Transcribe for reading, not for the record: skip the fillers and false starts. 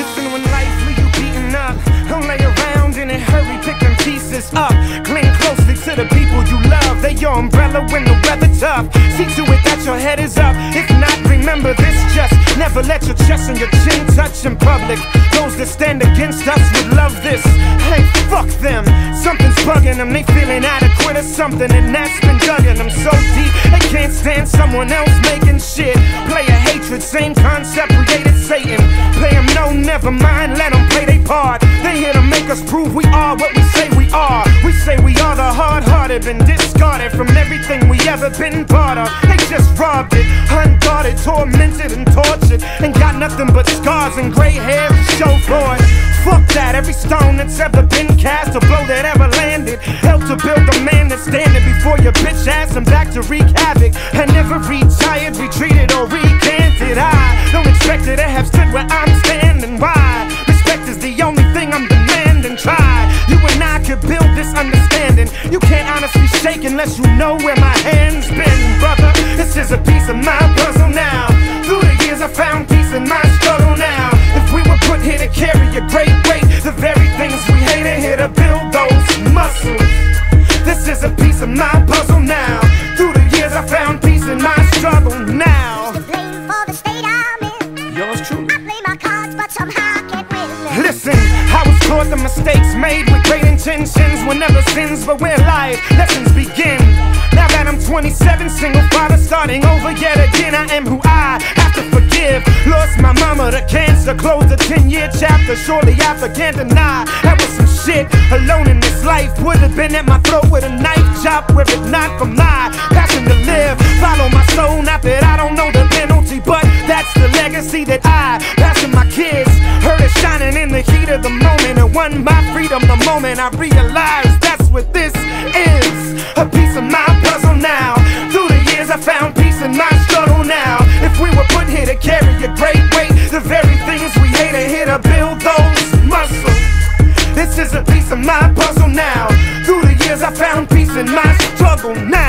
Listen, when life leave you beaten up, don't lay around in a hurry picking pieces up. Cling closely to the people you love. They your umbrella when the weather tough. See to it that your head is up. If not, remember this, just never let your chest and your chin touch in public. Those that stand against us would love this. Hey, fuck them. Something's bugging them. They feeling adequate or something, and that's been dugging them so deep they can't stand someone else making shit. Play a hatred, same concept created Satan. Play them no, never mind, let them play their part. They here to make us prove we are what we say we are. We say we are the hard-hearted, been discarded from everything we ever been part of. They just robbed it, unguarded, tormented and tortured, and got nothing but scars and gray hair to show for it. Fuck that, every stone that's ever been cast, a blow that ever landed, helped to build the man that's standing before your bitch ass and back to wreak havoc. I never retired, retreated or recanted. I don't expect it to have stood where I'm standing. Why? Respect is the only thing I'm demanding. Try, you and I could build this understanding. You can't honestly shake unless you know where my hand's been, brother. This is a piece of my puzzle now. Through the years I found peace in my struggle now. If we were put here to carry a great weight, the very things we hate are here to build those muscles. This is a piece of my puzzle now. Through the years I found peace in my struggle now. To blame for the state I'm in. Yours truly. I play my cards but somehow I can't win. Listen, I was taught the mistakes made with great intentions were never sins, but where life lessons begin. Now that I'm 27, single father, starting over yet again. I am who I have to forgive. Lost my mama to cancer, closed a 10-year chapter. Surely I can't deny that was some shit. Alone in this life, would have been at my throat with a knife chop, were it not for my passion to live. Follow my soul, not that I don't know the penalty, but that's the legacy that I pass to my kids. Heard it shining in the heat of the moment, and won my freedom the moment I realized that's what this is. A piece of my puzzle now. Through the years I found peace in my struggle now. If we were put here to carry a great weight, the very things we hate are here to build those muscles. This is a piece of my puzzle now. Through the years I found peace in my struggle now.